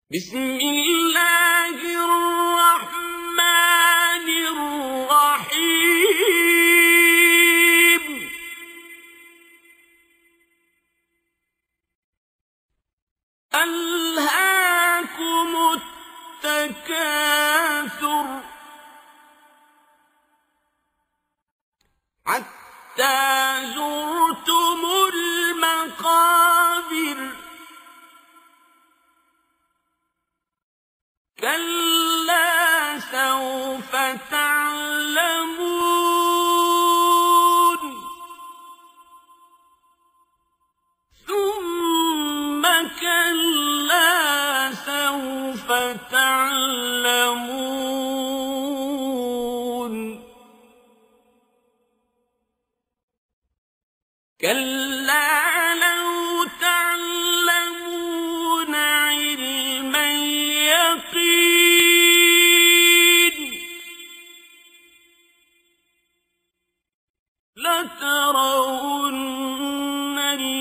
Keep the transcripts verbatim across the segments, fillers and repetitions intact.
بسم الله الرحمن الرحيم ألهاكم التكاثر حتى زرتم المقابر كلا سوف تعلمون ثم كلا سوف تعلمون كلا لو تعلمون علم اليقين لترون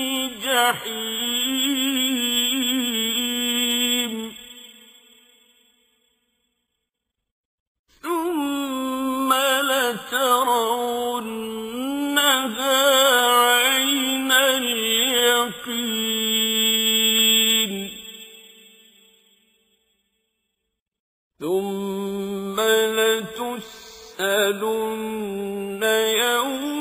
الجحيم ثم لترونها عين اليقين ثم لتسألن يوم